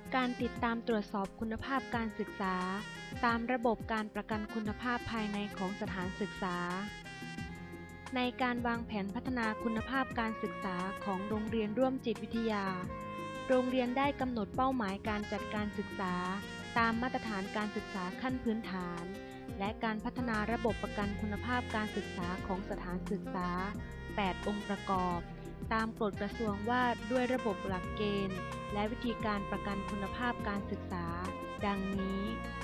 การติดตามตรวจสอบคุณภาพการศึกษาตามระบบการประกันคุณภาพภายในของสถานศึกษาในการวางแผนพัฒนาคุณภาพการศึกษาของโรงเรียนร่วมจิตวิทยาโรงเรียนได้กำหนดเป้าหมายการจัดการศึกษาตามมาตรฐานการศึกษาขั้นพื้นฐานและการพัฒนาระบบประกันคุณภาพการศึกษาของสถานศึกษา8องค์ประกอบตามกฎกระทรวงว่าด้วยระบบหลักเกณฑ์และวิธีการประกันคุณภาพการศึกษาดังนี้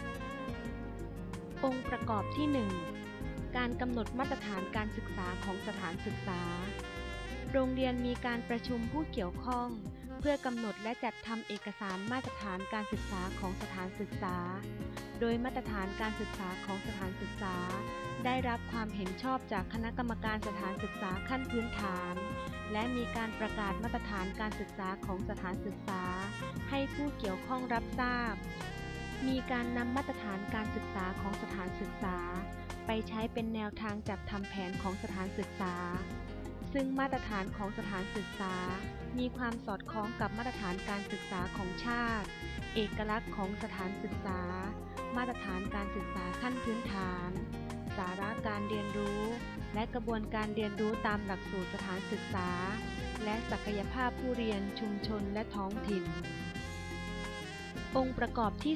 องค์ประกอบที่ 1 การกำหนดมาตรฐานการศึกษาของสถานศึกษาโรงเรียนมีการประชุมผู้เกี่ยวข้องเพื่อกำหนดและจัดทำเอกสารมาตรฐานการศึกษาของสถานศึกษาโดยมาตรฐานการศึกษาของสถานศึกษาได้รับความเห็นชอบจากคณะกรรมการสถานศึกษาขั้นพื้นฐานและมีการประกาศมาตรฐานการศึกษาของสถานศึกษาให้ผู้เกี่ยวข้องรับทราบมีการนำมาตรฐานการศึกษาของสถานศึกษาไปใช้เป็นแนวทางจัดทำแผนของสถานศึกษาซึ่งมาตรฐานของสถานศึกษามีความสอดคล้องกับมาตรฐานการศึกษาของชาติเอกลักษณ์ของสถานศึกษามาตรฐานการศึกษาขั้นพื้นฐานสาระการเรียนรู้และกระบวนการเรียนรู้ตามหลักสูตรสถานศึกษาและศักยภาพผู้เรียนชุมชนและท้องถิ่นองค์ประกอบที่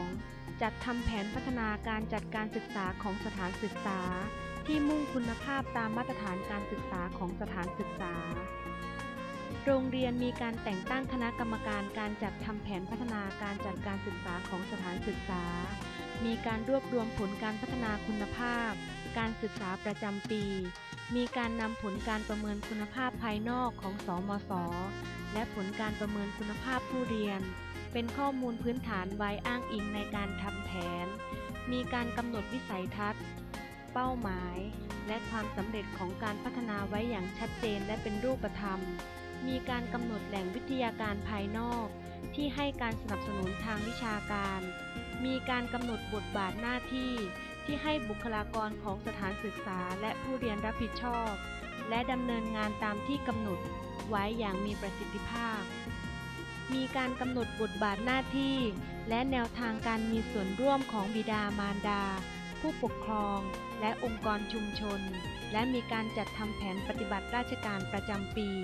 2 จัดทำแผนพัฒนาการจัดการศึกษาของสถานศึกษาที่มุ่งคุณภาพตามมาตรฐานการศึกษาของสถานศึกษาโรงเรียนมีการแต่งตั้งคณะกรรมการการจัดทำแผนพัฒนาการจัดการศึกษาของสถานศึกษามีการรวบรวมผลการพัฒนาคุณภาพการศึกษาประจำปีมีการนำผลการประเมินคุณภาพภายนอกของสมศ.และผลการประเมินคุณภาพผู้เรียนเป็นข้อมูลพื้นฐานไว้อ้างอิงในการทำแผนมีการกำหนดวิสัยทัศน์เป้าหมายและความสำเร็จของการพัฒนาไว้อย่างชัดเจนและเป็นรูปธรรมมีการกำหนดแหล่งวิทยาการภายนอกที่ให้การสนับสนุนทางวิชาการมีการกำหนดบทบาทหน้าที่ที่ให้บุคลากรของสถานศึกษาและผู้เรียนรับผิดชอบและดำเนินงานตามที่กำหนดไว้อย่างมีประสิทธิภาพมีการกำหนดบทบาทหน้าที่และแนวทางการมีส่วนร่วมของบิดามารดาผู้ปกครองและองค์กรชุมชนและมีการจัดทำแผนปฏิบัติราชการประจำปี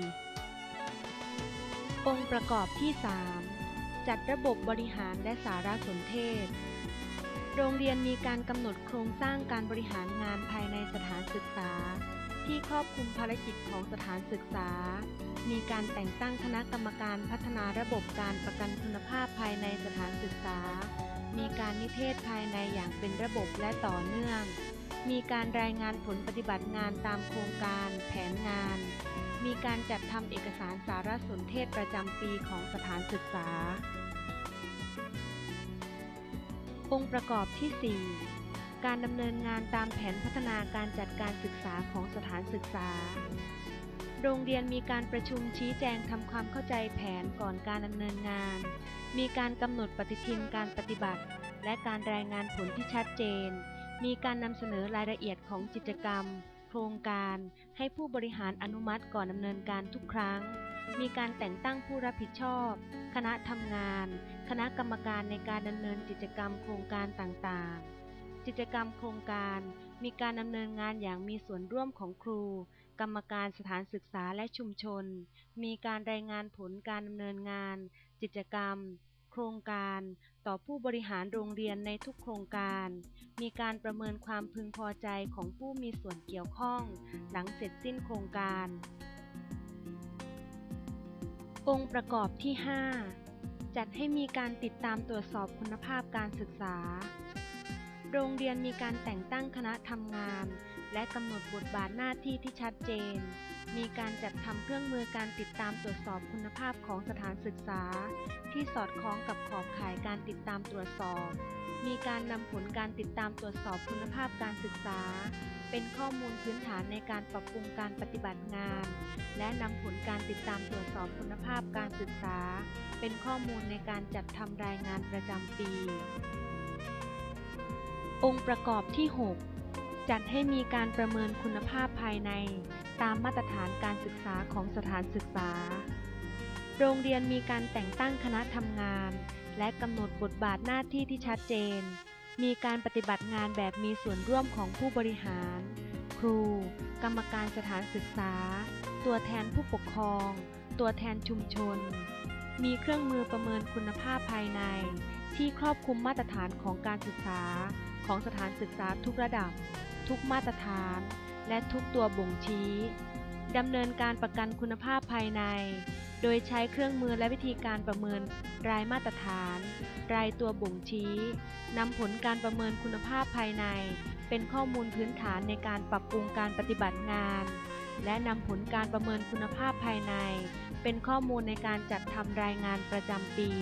องค์ประกอบที่ 3 จัดระบบบริหารและสารสนเทศโรงเรียนมีการกำหนดโครงสร้างการบริหารงานภายในสถานศึกษาที่ครอบคลุมภารกิจของสถานศึกษามีการแต่งตั้งคณะกรรมการพัฒนาระบบการประกันคุณภาพภายในสถานศึกษามีการนิเทศภายในอย่างเป็นระบบและต่อเนื่องมีการรายงานผลปฏิบัติงานตามโครงการแผนงานมีการจัดทำเอกสารสารสนเทศประจำปีของสถานศึกษาองค์ประกอบที่ 4 การดำเนินงานตามแผนพัฒนาการจัดการศึกษาของสถานศึกษาโรงเรียนมีการประชุมชี้แจงทำความเข้าใจแผนก่อนการดำเนินงานมีการกำหนดปฏิทินการปฏิบัติและการรายงานผลที่ชัดเจนมีการนำเสนอรายละเอียดของกิจกรรมโครงการให้ผู้บริหารอนุมัติก่อนดำเนินการทุกครั้งมีการแต่งตั้งผู้รับผิดชอบคณะทำงานคณะกรรมการในการดำเนินกิจกรรมโครงการต่างๆกิจกรรมโครงการมีการดำเนินงานอย่างมีส่วนร่วมของครูกรรมการสถานศึกษาและชุมชนมีการรายงานผลการดำเนินงานกิจกรรมโครงการต่อผู้บริหารโรงเรียนในทุกโครงการมีการประเมินความพึงพอใจของผู้มีส่วนเกี่ยวข้องหลังเสร็จสิ้นโครงการองค์ประกอบที่ 5 จัดให้มีการติดตามตรวจสอบคุณภาพการศึกษาโรงเรียนมีการแต่งตั้งคณะทำงานและกำหนดบทบาทหน้าที่ที่ชัดเจนมีการจัดทำเครื่องมือการติดตามตรวจสอบคุณภาพของสถานศึกษาที่สอดคล้องกับขอบข่ายการติดตามตรวจสอบมีการนำผลการติดตามตรวจสอบคุณภาพการศึกษาเป็นข้อมูลพื้นฐานในการปรับปรุงการปฏิบัติงานและนำผลการติดตามตรวจสอบคุณภาพการศึกษาเป็นข้อมูลในการจัดทำรายงานประจำปีองค์ประกอบที่ 6 จัดให้มีการประเมินคุณภาพภายในตามมาตรฐานการศึกษาของสถานศึกษาโรงเรียนมีการแต่งตั้งคณะทำงานและกำหนดบทบาทหน้าที่ที่ชัดเจนมีการปฏิบัติงานแบบมีส่วนร่วมของผู้บริหารครูกรรมการสถานศึกษาตัวแทนผู้ปกครองตัวแทนชุมชนมีเครื่องมือประเมินคุณภาพภายในที่ครอบคลุมมาตรฐานของการศึกษาของสถานศึกษาทุกระดับทุกมาตรฐานและทุกตัวบ่งชี้ดำเนินการประกันคุณภาพภายในโดยใช้เครื่องมือและวิธีการประเมินรายมาตรฐานรายตัวบ่งชี้นำผลการประเมินคุณภาพภายในเป็นข้อมูลพื้นฐานในการปรับปรุงการปฏิบัติงานและนำผลการประเมินคุณภาพภายในเป็นข้อมูลในการจัดทำรายงานประจำปี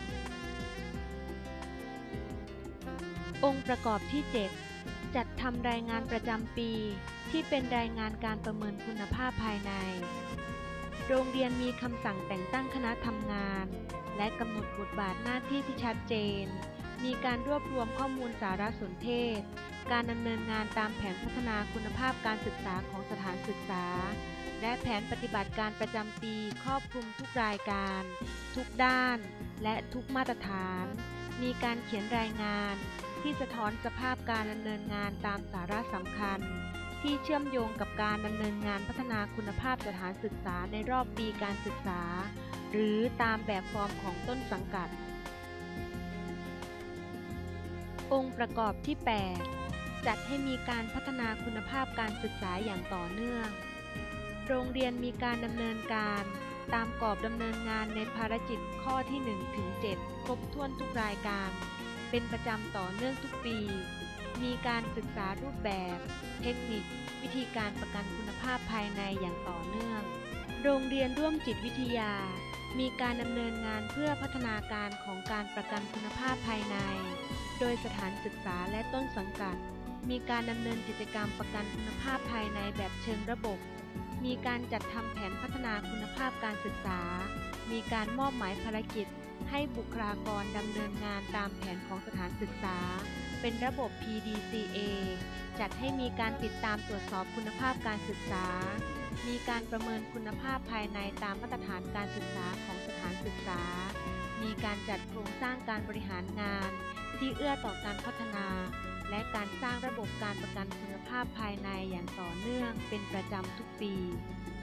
องค์ประกอบที่ 7 จัดทำรายงานประจำปีที่เป็นรายงานการประเมินคุณภาพภายในโรงเรียนมีคำสั่งแต่งตั้งคณะทำงานและกำหนดบทบาทหน้าที่ที่ชัดเจนมีการรวบรวมข้อมูลสารสนเทศการดำเนินงานตามแผนพัฒนาคุณภาพการศึกษาของสถานศึกษาและแผนปฏิบัติการประจำปีครอบคลุมทุกรายการทุกด้านและทุกมาตรฐานมีการเขียนรายงานที่สะท้อนสภาพการดำเนินงานตามสาระสำคัญที่เชื่อมโยงกับการดำเนินงานพัฒนาคุณภาพสถานศึกษาในรอบปีการศึกษาหรือตามแบบฟอร์มของต้นสังกัดองค์ประกอบที่ 8 จัดให้มีการพัฒนาคุณภาพการศึกษาอย่างต่อเนื่องโรงเรียนมีการดำเนินการตามกรอบดำเนินงานในภารกิจข้อที่ 1 ถึง 7 ครบถ้วนทุกรายการเป็นประจำต่อเนื่องทุกปีมีการศึกษารูปแบบเทคนิควิธีการประกันคุณภาพภายในอย่างต่อเนื่องโรงเรียนร่วมจิตวิทยามีการดำเนินงานเพื่อพัฒนาการของการประกันคุณภาพภายในโดยสถานศึกษาและต้นสังกัดมีการดำเนินกิจกรรมประกันคุณภาพภายในแบบเชิงระบบมีการจัดทำแผนพัฒนาคุณภาพการศึกษามีการมอบหมายภารกิจให้บุคลากรดำเนินงานตามแผนของสถานศึกษาเป็นระบบ PDCA จัดให้มีการติดตามตรวจสอบคุณภาพการศึกษามีการประเมินคุณภาพภายในตามมาตรฐานการศึกษาของสถานศึกษามีการจัดโครงสร้างการบริหารงานที่เอื้อต่อการพัฒนาและการสร้างระบบการประกันคุณภาพภายในอย่างต่อเนื่องเป็นประจำทุกปี